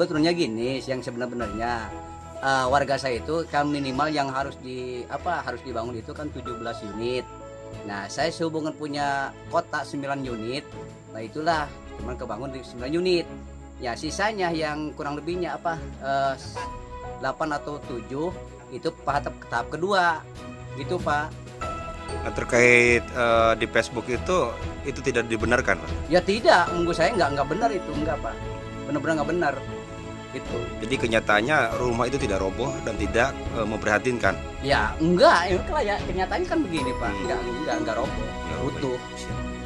sebetulnya gini, yang sebenarnya warga saya itu kan minimal yang harus dibangun itu kan 17 unit. Nah, saya sehubungan punya kotak 9 unit. Nah, itulah cuman kebangun di 9 unit. Ya, sisanya yang kurang lebihnya 8 atau 7 itu tahap kedua. Gitu, Pak. Nah, terkait di Facebook itu tidak dibenarkan, Pak? Ya tidak, menurut saya nggak benar itu, enggak, Pak. Benar-benar nggak benar. Gitu. Jadi kenyataannya rumah itu tidak roboh dan tidak memprihatinkan. Ya enggak, ya kenyataannya kan begini, Pak. Enggak roboh, Ya, utuh. Siap.